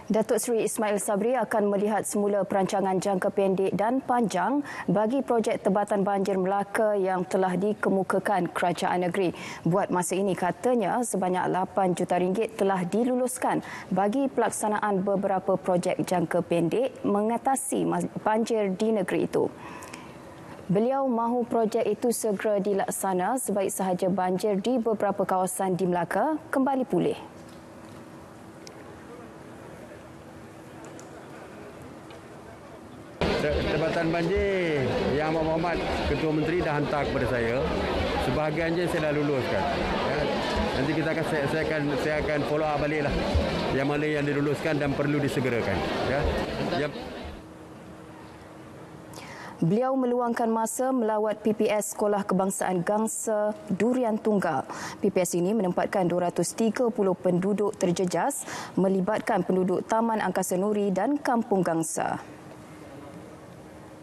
Datuk Seri Ismail Sabri akan melihat semula perancangan jangka pendek dan panjang bagi projek Tebatan Banjir Melaka yang telah dikemukakan kerajaan negeri. Buat masa ini katanya sebanyak RM8 juta telah diluluskan bagi pelaksanaan beberapa projek jangka pendek mengatasi banjir di negeri itu. Beliau mahu projek itu segera dilaksana sebaik sahaja banjir di beberapa kawasan di Melaka kembali pulih. Tebatan banjir yang Amat Mohamad Ketua Menteri dah hantar kepada saya, sebahagiannya saya dah luluskan. Ya. Nanti saya akan follow up baliklah yang mana yang diluluskan dan perlu disegerakan. Ya. Beliau meluangkan masa melawat PPS Sekolah Kebangsaan Gangsa Durian Tunggal. PPS ini menempatkan 230 penduduk terjejas melibatkan penduduk Taman Angkasa Nuri dan Kampung Gangsa.